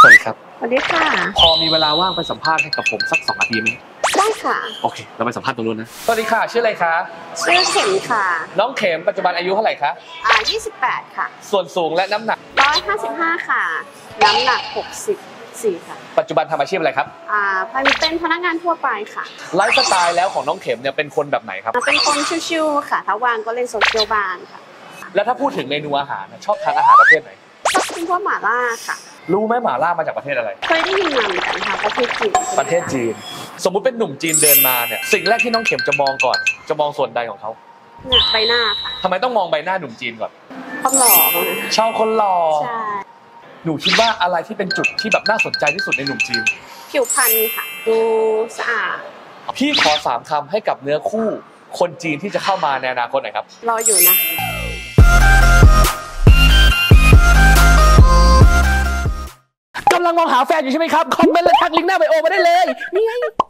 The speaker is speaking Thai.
วัสดีครับสวัสดีค่ะพอมีเวลาว่างไปสัมภาษณ์ให้กับผมสัก2 นาทีไหมได้ค่ะโอเคเราไปสัมภาษณ์ตรงนู้นนะสวัสดีค่ะชื่ออะไรคะชื่อเข็มค่ะน้องเข็มปัจจุบันอายุเท่าไหร่คะ 28ค่ะส่วนสูงและน้ำหนัก 155ค่ะน้ำหนัก64ค่ะปัจจุบันทำอาชีพอะไรครับเป็นพนักงานทั่วไปค่ะไลฟ์สไตล์แล้วของน้องเข็มเนี่ยเป็นคนแบบไหนครับเป็นคนชิวๆค่ะถ้าว่างก็เล่นโซเชียลบ้างค่ะแล้วถ้าพูดถึงเมนูอาหารชอบทานอาหารประเภทไหนชอบกินพวกหม่าล่าค่ะรู้ไหมหม่าล่ามาจากประเทศอะไรเคยได้ยินมาเหมือนกันค่ะประเทศจีนสมมุติเป็นหนุ่มจีนเดินมาเนี่ยสิ่งแรกที่น้องเข็มจะมองก่อนจะมองส่วนใดของเขาเนี่ยใบหน้าค่ะทำไมต้องมองใบหน้าหนุ่มจีนก่อนความหล่อชอบคนหล่อใช่หนูคิดว่าอะไรที่เป็นจุดที่แบบน่าสนใจที่สุดในหนุ่มจีนผิวพรรณค่ะดูสะอาดพี่ขอ3 คำให้กับเนื้อคู่คนจีนที่จะเข้ามาในอนาคตหน่อยครับรออยู่นะกำลังมองหาแฟนอยู่ใช่ไหมครับคอมเมนต์และทักลิงก์หน้าไบโอมาได้เลยนี่ไง